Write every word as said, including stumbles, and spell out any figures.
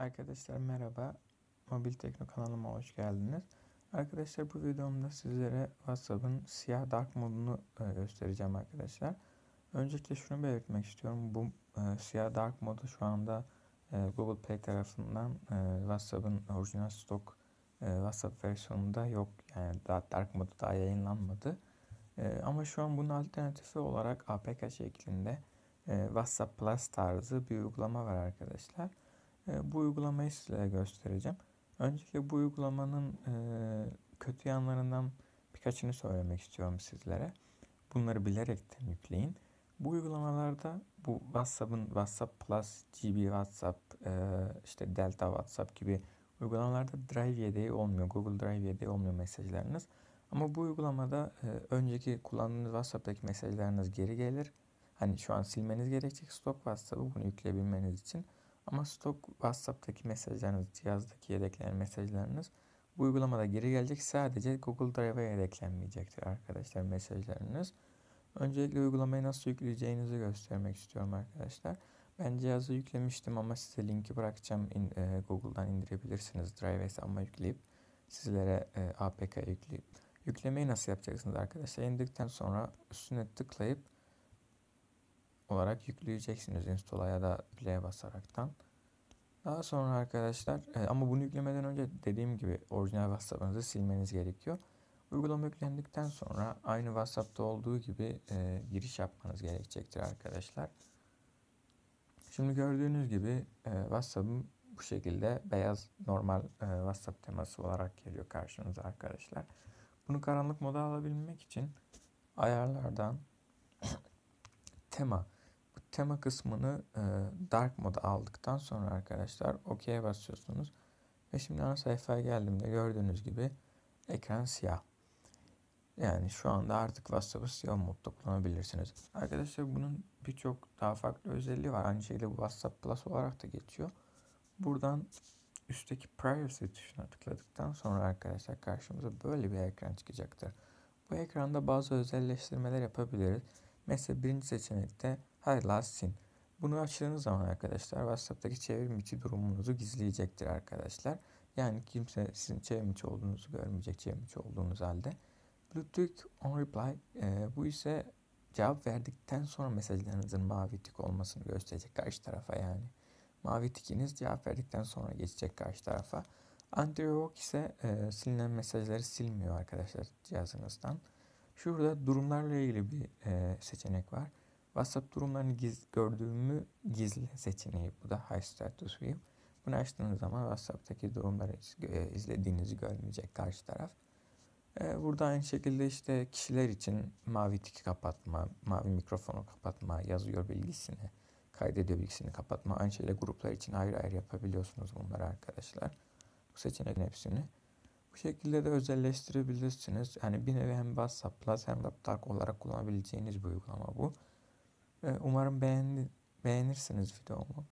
Arkadaşlar merhaba. Mobil Tekno kanalıma hoş geldiniz. Arkadaşlar bu videomda sizlere WhatsApp'ın siyah dark modunu e, göstereceğim arkadaşlar. Öncelikle şunu belirtmek istiyorum. Bu e, siyah dark modu şu anda e, Google Play tarafından e, WhatsApp'ın orijinal stok e, WhatsApp versiyonunda yok. Yani daha dark modu daha yayınlanmadı. E, ama şu an bunun alternatifi olarak A P K şeklinde e, WhatsApp Plus tarzı bir uygulama var arkadaşlar. E, bu uygulamayı size göstereceğim. Öncelikle bu uygulamanın e, kötü yanlarından birkaçını söylemek istiyorum sizlere. Bunları bilerekten yükleyin. Bu uygulamalarda bu WhatsApp'ın WhatsApp Plus, G B WhatsApp, e, işte Delta WhatsApp gibi uygulamalarda Drive yedeği olmuyor. Google Drive yedeği olmuyor mesajlarınız. Ama bu uygulamada e, önceki kullandığınız WhatsApp'taki mesajlarınız geri gelir. Hani şu an silmeniz gerekecek stok WhatsApp'ı bunu yükleyebilmeniz için. Ama stok WhatsApp'taki mesajlarınız, cihazdaki yedeklenen mesajlarınız bu uygulamada geri gelecek. Sadece Google Drive'a yedeklenmeyecektir arkadaşlar mesajlarınız. Öncelikle uygulamayı nasıl yükleyeceğinizi göstermek istiyorum arkadaşlar. Ben cihazı yüklemiştim ama size linki bırakacağım. İn, e, Google'dan indirebilirsiniz. Drive hesabıma yükleyip sizlere e, A P K yükleyip. Yüklemeyi nasıl yapacaksınız arkadaşlar? İndikten sonra üstüne tıklayıp olarak yükleyeceksiniz install'a ya da play'e basaraktan. Daha sonra arkadaşlar e, ama bunu yüklemeden önce dediğim gibi orijinal WhatsApp'ınızı silmeniz gerekiyor. Uygulama yüklendikten sonra aynı WhatsApp'ta olduğu gibi e, giriş yapmanız gerekecektir arkadaşlar. Şimdi gördüğünüz gibi e, WhatsApp'ım bu şekilde beyaz normal e, WhatsApp teması olarak geliyor karşınıza arkadaşlar. Bunu karanlık moda alabilmek için ayarlardan tema bu tema kısmını e, dark moda aldıktan sonra arkadaşlar OK'ye basıyorsunuz. Ve şimdi ana sayfaya geldiğimde gördüğünüz gibi ekran siyah. Yani şu anda artık WhatsApp'ı siyah modda kullanabilirsiniz. Arkadaşlar bunun birçok daha farklı özelliği var. Aynı şekilde bu WhatsApp Plus olarak da geçiyor. Buradan üstteki Privacy tuşuna tıkladıktan sonra arkadaşlar karşımıza böyle bir ekran çıkacaktır. Bu ekranda bazı özelleştirmeler yapabiliriz. Mesela birinci seçenekte Highlight Sin. Bunu açtığınız zaman arkadaşlar WhatsApp'taki çevrim içi durumunuzu gizleyecektir arkadaşlar. Yani kimse sizin çevrim içi olduğunuzu görmeyecek, çevrim içi olduğunuz halde. Bluetooth on reply e, bu ise cevap verdikten sonra mesajlarınızın mavi tik olmasını gösterecek karşı tarafa yani. Mavi tikiniz cevap verdikten sonra geçecek karşı tarafa. Anti-revoke ise e, silinen mesajları silmiyor arkadaşlar cihazınızdan. Şurada durumlarla ilgili bir e, seçenek var. WhatsApp durumlarını giz, gördüğümü gizli seçeneği. Bu da High Status View. Bunu açtığınız zaman WhatsApp'taki durumları e, izlediğinizi görmeyecek karşı taraf. E, burada aynı şekilde işte kişiler için mavi tiki kapatma, mavi mikrofonu kapatma, yazıyor bilgisini, kaydediyor bilgisini kapatma. Aynı şekilde gruplar için ayrı ayrı yapabiliyorsunuz bunları arkadaşlar. Bu seçeneklerin hepsini. Bu şekilde de özelleştirebilirsiniz. Yani bir nevi hem WhatsApp Plus hem WebDark olarak kullanabileceğiniz bir uygulama bu. E, umarım beğendi, beğenirsiniz videomu.